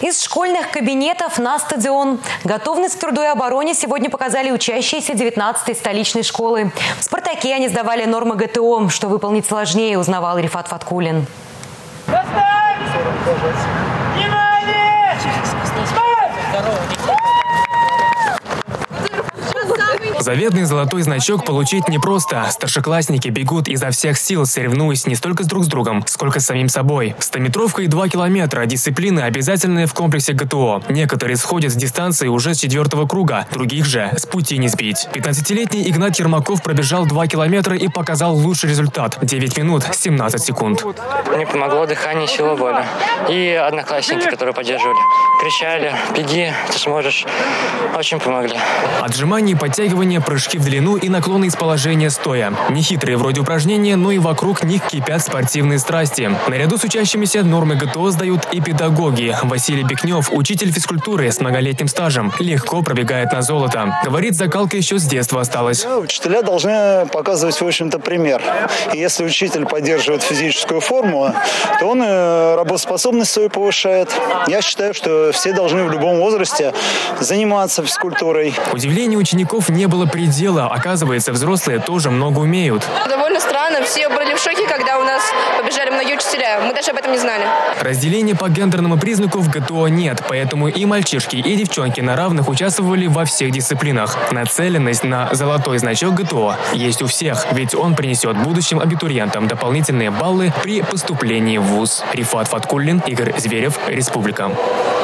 Из школьных кабинетов на стадион. Готовность к труду и обороне сегодня показали учащиеся 19-й столичной школы. В «Спартаке» они сдавали нормы ГТО. Что выполнить сложнее, узнавал Рифат Фаткуллин. Заветный золотой значок получить непросто. Старшеклассники бегут изо всех сил, соревнуясь не столько друг с другом, сколько с самим собой. 100-метровка и 2 километра – дисциплины, обязательные в комплексе ГТО. Некоторые сходят с дистанции уже с 4-го круга, других же с пути не сбить. 15-летний Игнат Ермаков пробежал 2 километра и показал лучший результат – 9 минут 17 секунд. Мне помогло дыхание, сила воли. И одноклассники, которые поддерживали. Кричали: «Беги, ты сможешь». Очень помогли. Отжимания, подтягивания, прыжки в длину и наклоны из положения стоя. Нехитрые вроде упражнения, но и вокруг них кипят спортивные страсти. Наряду с учащимися нормы ГТО сдают и педагоги. Василий Бекнев, учитель физкультуры с многолетним стажем, легко пробегает на золото. Говорит, закалка еще с детства осталась. Учителя должны показывать, в общем-то, пример. И если учитель поддерживает физическую форму, то он работоспособность свою повышает. Я считаю, что все должны в любом возрасте заниматься физкультурой. Удивлению учеников не было предела. Оказывается, взрослые тоже много умеют. Довольно странно. Все были в шоке, когда у нас побежали многие учителя. Мы даже об этом не знали. Разделения по гендерному признаку в ГТО нет, поэтому и мальчишки, и девчонки на равных участвовали во всех дисциплинах. Нацеленность на золотой значок ГТО есть у всех, ведь он принесет будущим абитуриентам дополнительные баллы при поступлении в вуз. Рифат Фаткуллин, Игорь Зверев, Республика.